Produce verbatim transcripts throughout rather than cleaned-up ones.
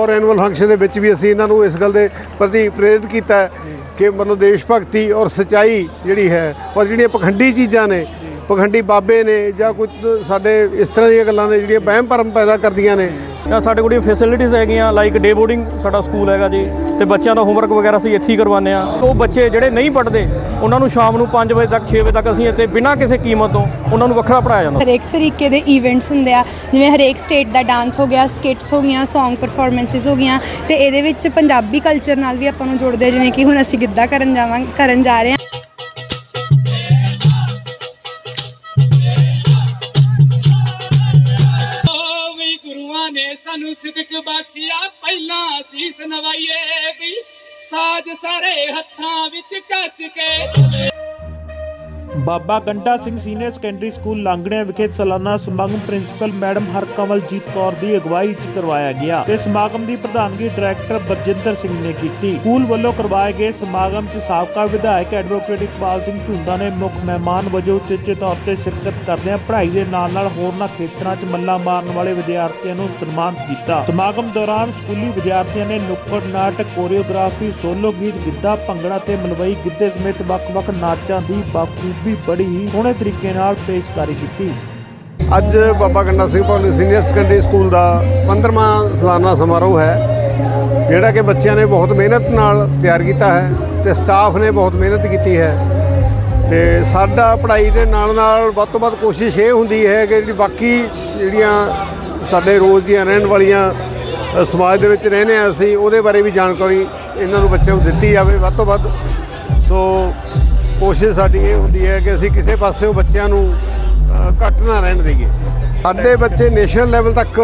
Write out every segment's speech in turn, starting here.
और annual function ਦੇ ਵਿੱਚ ਵੀ ਅਸੀਂ ਇਹਨਾਂ ਨੂੰ ਇਸ ਗੱਲ ਦੇ ਪ੍ਰਤੀ ਪ੍ਰੇਰਿਤ ਕੀਤਾ ਕਿ ਮਤਲਬ ਦੇਸ਼ ਭਗਤੀ ਔਰ ਸੱਚਾਈ ਜਿਹੜੀ ਹੈ ਔਰ ਜਿਹੜੀਆਂ ਪਖੰਡੀ ਚੀਜ਼ਾਂ ਨੇ ਪਖੰਡੀ ਬਾਬੇ ਨੇ ਜਾਂ ਕੁਝ ਸਾਡੇ ਇਸ ਤਰ੍ਹਾਂ ਦੀਆਂ ਗੱਲਾਂ ਨੇ ਜਿਹੜੀਆਂ ਵਹਿਮ ਭਰਮ ਪੈਦਾ ਕਰਦੀਆਂ ਨੇ। ਸਾਡੇ ਕੋਲ ਫੈਸਿਲਿਟੀਜ਼ ਹੈਗੀਆਂ ਲਾਈਕ ਡੇ ਬੋਰਡਿੰਗ ਸਾਡਾ ਸਕੂਲ ਹੈਗਾ ਜੀ ਤੇ ਬੱਚਿਆਂ ਦਾ ਹੋਮਵਰਕ ਵਗੈਰਾ ਅਸੀਂ ਇੱਥੇ ਹੀ ਕਰਵਾਉਂਦੇ ਆ। ਉਹ ਬੱਚੇ ਜਿਹੜੇ ਨਹੀਂ ਪੜ੍ਹਦੇ ਉਹਨਾਂ ਨੂੰ ਸ਼ਾਮ ਨੂੰ ਪੰਜ ਵਜੇ ਤੱਕ ਛੇ ਵਜੇ ਤੱਕ ਅਸੀਂ ਇੱਥੇ ਬਿਨਾਂ ਕਿਸੇ ਕੀਮਤ ਤੋਂ ਉਹਨਾਂ ਨੂੰ ਵੱਖਰਾ ਪੜ੍ਹਾਇਆ ਜਾਂਦਾ। ਹਰੇਕ ਤਰੀਕੇ ਦੇ ਇਵੈਂਟਸ ਹੁੰਦੇ ਆ, ਜਿਵੇਂ ਹਰੇਕ ਸਟੇਟ ਦਾ ਡਾਂਸ ਹੋ ਗਿਆ, ਸਕਿਟਸ ਹੋ ਗਈਆਂ, ਸੌਂਗ ਪਰਫਾਰਮੈਂਸਿਸ ਹੋ ਗਈਆਂ ਤੇ ਇਹਦੇ ਵਿੱਚ ਪੰਜਾਬੀ ਕਲਚਰ ਨਾਲ ਵੀ ਆਪਾਂ ਨੂੰ ਜੋੜਦੇ, ਜਿਵੇਂ ਕਿ ਹੁਣ ਅਸੀਂ ਗਿੱਧਾ ਕਰਨ ਜਾਵਾਂਗੇ ਕਰਨ ਜਾ ਰਹੇ ਹਾਂ। ਸਾਨੂੰ ਸਿਦਕ ਬਖਸ਼ਿਆ ਪਹਿਲਾਂ ਸੀਸ ਨਵਾਈਏ ਵੀ ਸਾਜ ਸਾਰੇ ਹੱਥਾਂ ਵਿੱਚ ਕੱਸ ਕੇ। Baba Ganda Singh senior secondary school Langrian ਵਿਖੇ ਸਾਲਾਨਾ ਸਮਾਗਮ ਪ੍ਰਿੰਸੀਪਲ ਮੈਡਮ ਹਰਕਮਲਜੀਤ ਕੌਰ ਦੀ ਅਗਵਾਈ 'ਚ ਕਰਵਾਇਆ ਗਿਆ ਤੇ ਸਮਾਗਮ ਦੀ ਪ੍ਰਧਾਨਗੀ ਡਾਇਰੈਕਟਰ ਬਰਜਿੰਦਰ ਸਿੰਘ ਨੇ ਕੀਤੀ। ਸਕੂਲ ਵੱਲੋਂ ਕਰਵਾਏ ਗਏ ਸਮਾਗਮ 'ਚ ਸਾਬਕਾ ਵਿਧਾਇਕ ਐਡਵੋਕੇਟ ਇਕਬਾਲ ਸਿੰਘ ਝੁੰਦਾ ਨੇ ਮੁੱਖ ਮਹਿਮਾਨ ਵਜੋਂ ਉਚੇਚੇ ਤੌਰ ਤੇ ਸ਼ਿਰਕਤ ਕਰਦਿਆਂ ਪੜ੍ਹਾਈ ਦੇ ਨਾਲ-ਨਾਲ ਹੋਰਨਾਂ ਖੇਤਰਾਂ 'ਚ ਮੱਲਾਂ ਮਾਰਨ ਵਾਲੇ ਵਿਦਿਆਰਥੀਆਂ ਨੂੰ ਸਨਮਾਨਿਤ ਕੀਤਾ। ਸਮਾਗਮ ਦੌਰਾਨ ਸਕੂਲੀ ਵਿਦਿਆਰਥੀਆਂ ਨੇ ਨੁੱਕੜ ਨਾਟਕ, ਕੋਰੀਓਗ੍ਰਾਫੀ, ਸੋਲੋ ਗੀਤ, ਗਿੱਧਾ, ਭੰਗੜਾ ਤੇ ਮਲਵਈ ਗਿੱਧੇ ਸਮੇਤ ਵੱਖ-ਵੱਖ ਨਾਚਾਂ ਦੀ ਬਾਖੂਬੀ बड़ी ही सोहने तरीके नाल पेशकारी की। अज Baba Ganda Singh public senior secondary school का पंद्रहवां सालाना समारोह है जिहड़ा कि बच्चों ने बहुत मेहनत नाल तैयार किया है तो स्टाफ ने बहुत मेहनत की है। तो साडा पढ़ाई के नाल नाल वध तों वध कोशिश ये हुंदी है कि जिहड़ी बाकी जिहड़ियां साडे रोज़ दियां रहण वालियां समाज दे विच रहने असीं उहदे बारे भी जानकारी इन्हां नूं बच्चों नूं दित्ती जावे वध तों वध। सो कोशिश साडी ये होंदी है कि असीं किसी पासे बच्चों नूं घट ना रहन दईए। साडे बच्चे नेशनल लैवल तक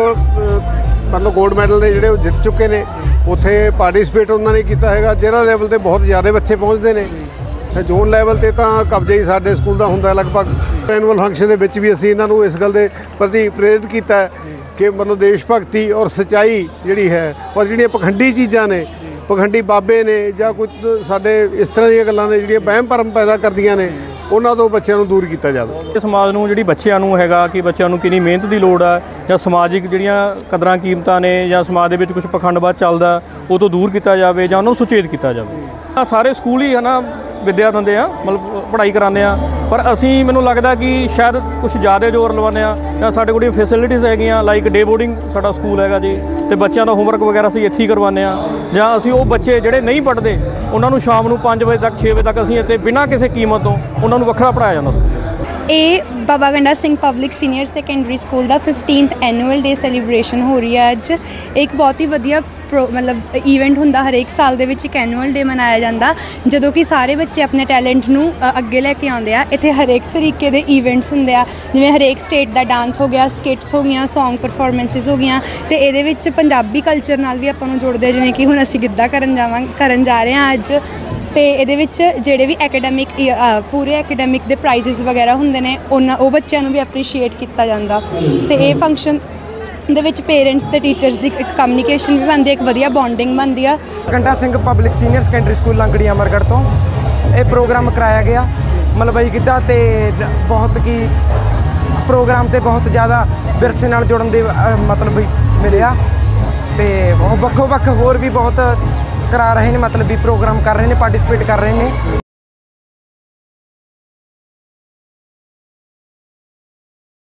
मतलब गोल्ड मैडल ने जिहड़े जित चुके ने, उत्थे पार्टिसिपेट उन्होंने किया है। जिला लैवल ते बहुत ज़्यादा बच्चे पहुँचते हैं ते जोन लैवल ते तां कब्जे ही साडे स्कूल दा हुंदा लगभग। एनुअल फंक्शन दे विच भी असीं इन्हां नूं इस गल दे प्रति प्रेरित किया कि मतलब देश भगती और सच्चाई जिहड़ी है और जिहड़ियां पखंडी चीज़ां ने पखंडी बाबे ने ਜਾਂ ਕੁਝ ਸਾਡੇ ਇਸ ਤਰ੍ਹਾਂ ਦੀਆਂ ਗੱਲਾਂ ਨੇ ਜਿਹੜੀਆਂ ਵਹਿਮ ਭਰਮ ਪੈਦਾ ਕਰਦੀਆਂ ਨੇ ਉਹਨਾਂ ਤੋਂ ਬੱਚਿਆਂ ਨੂੰ ਦੂਰ ਕੀਤਾ ਜਾਵੇ। ਸਮਾਜ ਨੂੰ ਜਿਹੜੀ ਬੱਚਿਆਂ ਨੂੰ ਹੈਗਾ ਕਿ ਬੱਚਿਆਂ ਨੂੰ ਕਿੰਨੀ ਮਿਹਨਤ ਦੀ ਲੋੜ ਆ ਜਾਂ ਸਮਾਜਿਕ ਜਿਹੜੀਆਂ ਕਦਰਾਂ ਕੀਮਤਾਂ ਨੇ ਜਾਂ ਸਮਾਜ ਦੇ ਵਿੱਚ ਕੁਝ ਪਖੰਡਵਾਦ ਚੱਲਦਾ ਉਹ ਤੋਂ ਦੂਰ ਕੀਤਾ ਜਾਵੇ ਜਾਂ ਉਹਨੂੰ ਸੁਚੇਤ ਕੀਤਾ ਜਾਵੇ। ਸਾਰੇ ਸਕੂਲ ਹੀ ਹੈ ਨਾ ਵਿੱਦਿਆ ਦਿੰਦੇ ਆ, ਮਤਲਬ ਪੜ੍ਹਾਈ ਕਰਾਉਂਦੇ ਆ, ਪਰ ਅਸੀਂ ਮੈਨੂੰ ਲੱਗਦਾ ਕਿ ਸ਼ਾਇਦ ਕੁਝ ਜ਼ਿਆਦਾ ਜ਼ੋਰ ਲਵਾਉਂਦੇ ਆ। ਜਾਂ ਸਾਡੇ ਕੋਲ ਫੈਸਿਲਿਟੀਜ਼ ਹੈਗੀਆਂ ਲਾਈਕ ਡੇ ਬੋਰਡਿੰਗ ਸਾਡਾ ਸਕੂਲ ਹੈਗਾ ਜੀ ਤੇ ਬੱਚਿਆਂ ਦਾ ਹੋਮਵਰਕ ਵਗੈਰਾ ਅਸੀਂ ਇੱਥੇ ਹੀ ਕਰਵਾਉਂਦੇ ਆ। ਜਾਂ ਅਸੀਂ ਉਹ ਬੱਚੇ ਜਿਹੜੇ ਨਹੀਂ ਪੜ੍ਹਦੇ ਉਹਨਾਂ ਨੂੰ ਸ਼ਾਮ ਨੂੰ ਪੰਜ ਵਜੇ ਤੱਕ ਛੇ ਵਜੇ ਤੱਕ ਅਸੀਂ ਇੱਥੇ ਬਿਨਾਂ ਕਿਸੇ ਕੀਮਤ ਤੋਂ ਉਹਨਾਂ ਨੂੰ ਵੱਖਰਾ ਪੜ੍ਹਾਇਆ ਜਾਂਦਾ। ਇਹ Baba Ganda Singh public senior secondary school ਦਾ ਫਿਫਟੀਨਥ ਐਨੂਅਲ ਡੇ ਸੈਲੀਬ੍ਰੇਸ਼ਨ ਹੋ ਰਹੀ ਹੈ ਅੱਜ। ਇੱਕ ਬਹੁਤ ਹੀ ਵਧੀਆ ਪ੍ਰੋ ਮਤਲਬ ਈਵੈਂਟ ਹੁੰਦਾ, ਹਰੇਕ ਸਾਲ ਦੇ ਵਿੱਚ ਇੱਕ ਐਨੂਅਲ ਡੇ ਮਨਾਇਆ ਜਾਂਦਾ ਜਦੋਂ ਕਿ ਸਾਰੇ ਬੱਚੇ ਆਪਣੇ ਟੈਲੈਂਟ ਨੂੰ ਅੱਗੇ ਲੈ ਕੇ ਆਉਂਦੇ ਆ। ਇੱਥੇ ਹਰੇਕ ਤਰੀਕੇ ਦੇ ਈਵੈਂਟਸ ਹੁੰਦੇ ਆ, ਜਿਵੇਂ ਹਰੇਕ ਸਟੇਟ ਦਾ ਡਾਂਸ ਹੋ ਗਿਆ, ਸਕਿਟਸ ਹੋ ਗਈਆਂ, ਸੌਂਗ ਪਰਫਾਰਮੈਂਸਿਸ ਹੋ ਗਈਆਂ ਤੇ ਇਹਦੇ ਵਿੱਚ ਪੰਜਾਬੀ ਕਲਚਰ ਨਾਲ ਵੀ ਆਪਾਂ ਨੂੰ ਜੋੜਦੇ, ਜਿਵੇਂ ਕਿ ਹੁਣ ਅਸੀਂ ਗਿੱਧਾ ਕਰਨ ਜਾਵਾਂਗੇ ਕਰਨ ਜਾ ਰਹੇ ਹਾਂ ਅੱਜ। ਤੇ ਇਹਦੇ ਵਿੱਚ ਜਿਹੜੇ ਵੀ ਐਕੈਡੈਮਿਕ ਪੂਰੇ ਐਕੈਡੈਮਿਕ ਦੇ ਪ੍ਰਾਈਜ਼ਸ ਵਗੈਰਾ ਹੁੰਦੇ ਨੇ ਉਹਨਾਂ ਉਹ ਬੱਚਿਆਂ ਨੂੰ ਵੀ ਐਪਰੀਸ਼ੀਏਟ ਕੀਤਾ ਜਾਂਦਾ। ਤੇ ਇਹ ਫੰਕਸ਼ਨ ਦੇ ਵਿੱਚ ਪੇਰੈਂਟਸ ਤੇ ਟੀਚਰਸ ਦੀ ਇੱਕ ਕਮਿਊਨੀਕੇਸ਼ਨ ਵੀ ਬਣਦੀ, ਇੱਕ ਵਧੀਆ ਬੌਂਡਿੰਗ ਬਣਦੀ ਆ। Ganda Singh public senior secondary school Langri Amargarh ਤੋਂ ਇਹ ਪ੍ਰੋਗਰਾਮ ਕਰਾਇਆ ਗਿਆ। ਮਲਵਈ ਗਿੱਧਾ ਤੇ ਬਹੁਤ ਕੀ ਪ੍ਰੋਗਰਾਮ ਤੇ ਬਹੁਤ ਜ਼ਿਆਦਾ ਵਿਰਸੇ ਨਾਲ ਜੁੜਨ ਦੇ ਮਤਲਬ ਮਿਲਿਆ ਤੇ ਵੱਖੋ ਵੱਖ ਹੋਰ ਵੀ ਬਹੁਤ ਕਰਾ ਰਹੇ ਨੇ, ਮਤਲਬ ਵੀ ਪ੍ਰੋਗਰਾਮ ਕਰ ਰਹੇ ਨੇ, ਪਾਰਟਿਸਿਪੇਟ ਕਰ ਰਹੇ ਨੇ।